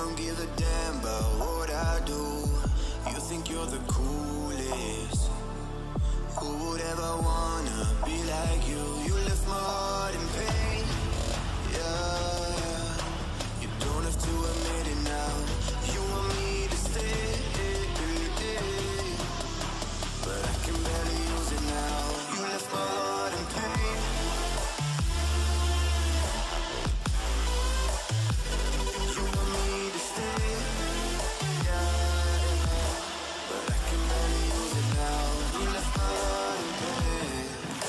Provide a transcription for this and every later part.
don't give a damn about what I do. You think you're the coolest. Who would ever wanna be like you? You left my heart in pain. Yeah, you don't have to admit it now. You want me to stay, but I can barely use it now. You left my heart in pain. You want me to stay, yeah, but I can barely use it now. You left my heart in pain.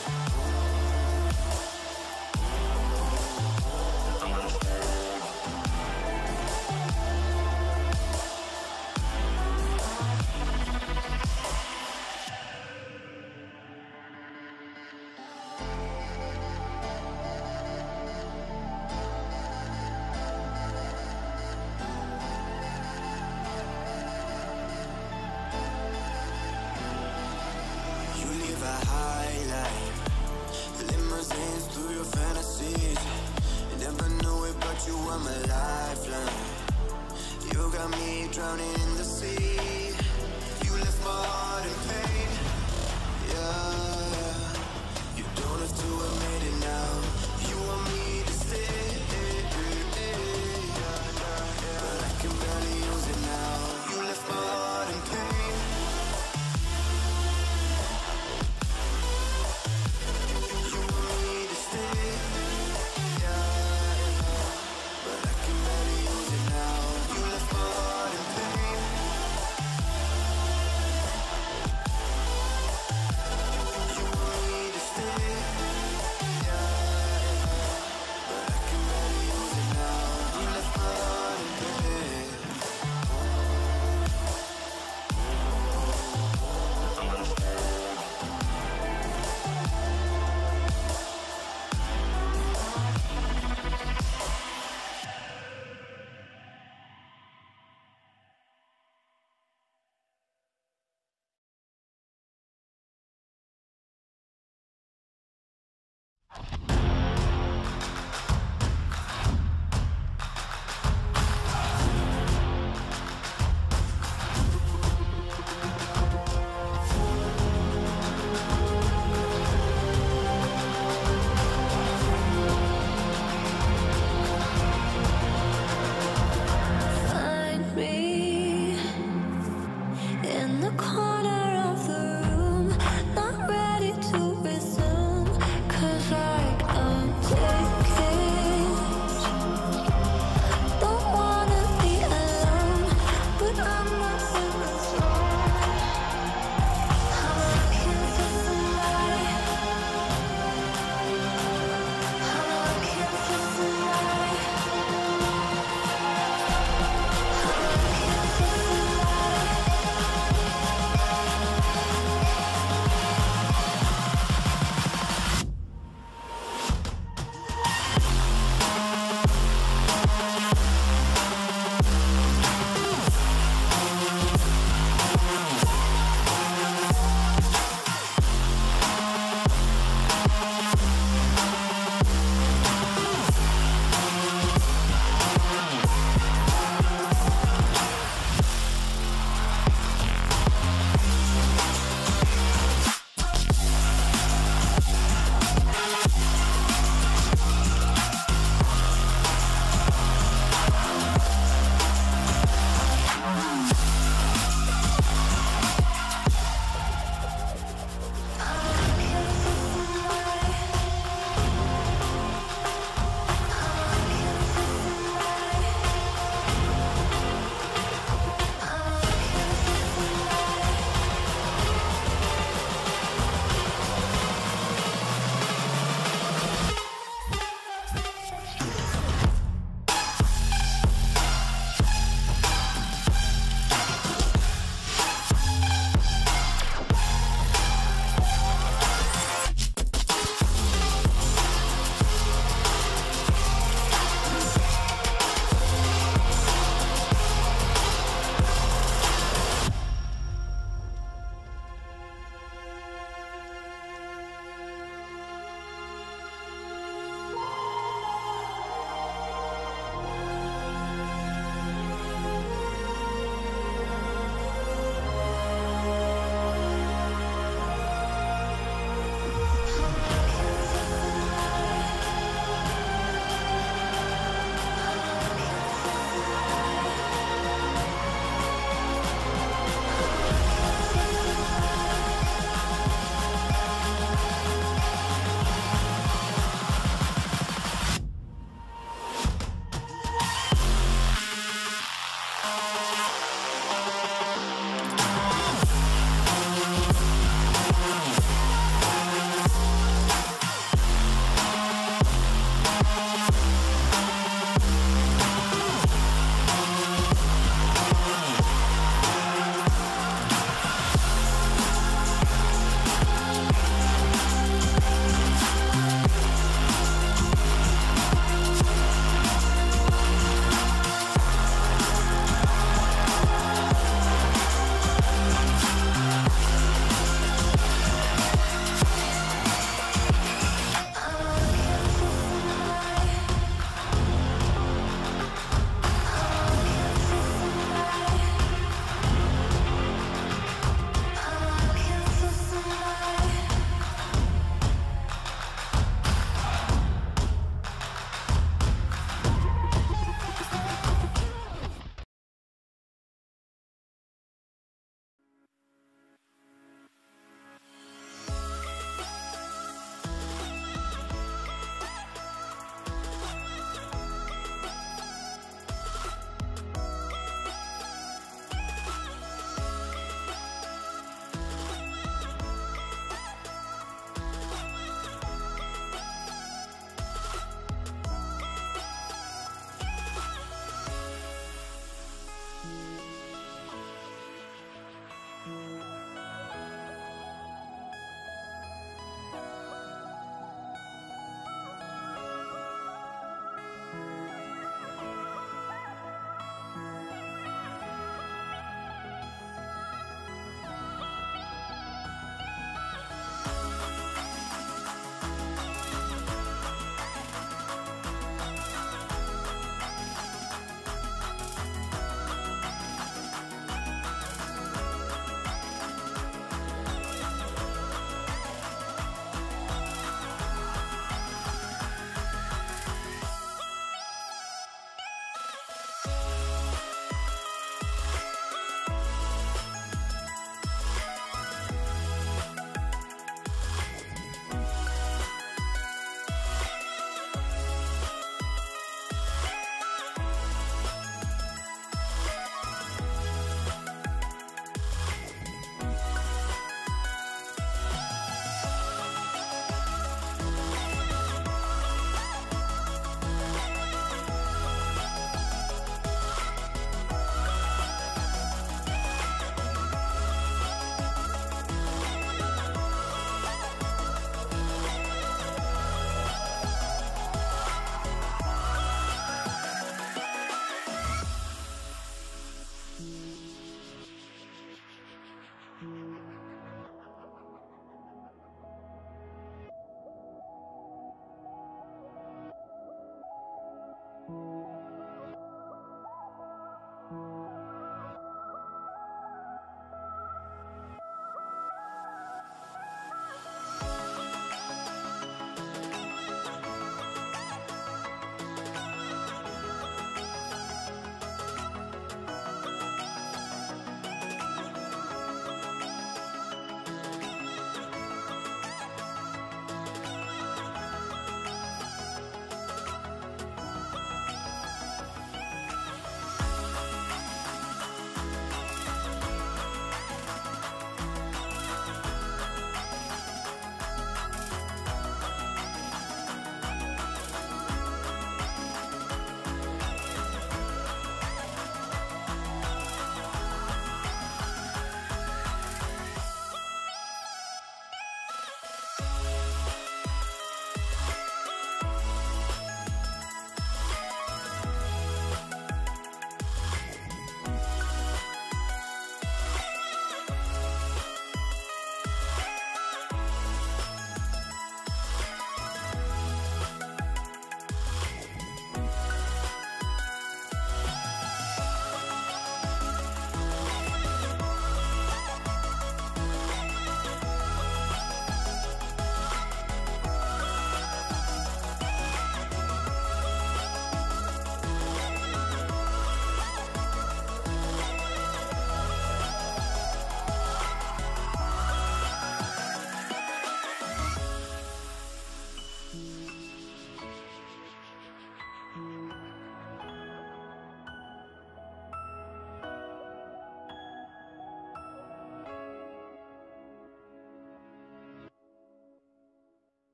You live a high life, limousines through your fantasies. You never knew it, but you are my lifeline. You got me drowning in the sea. You left my heart in pain. Yeah, you don't have to admit it now. You want me to stay, but I can barely use it now. You left my heart in pain. You want me to stay, yeah, but I can barely use it now. You left my heart in pain.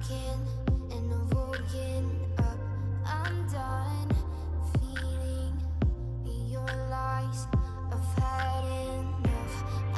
broken and I've woken up. I'm done feeling your lies. I've had enough.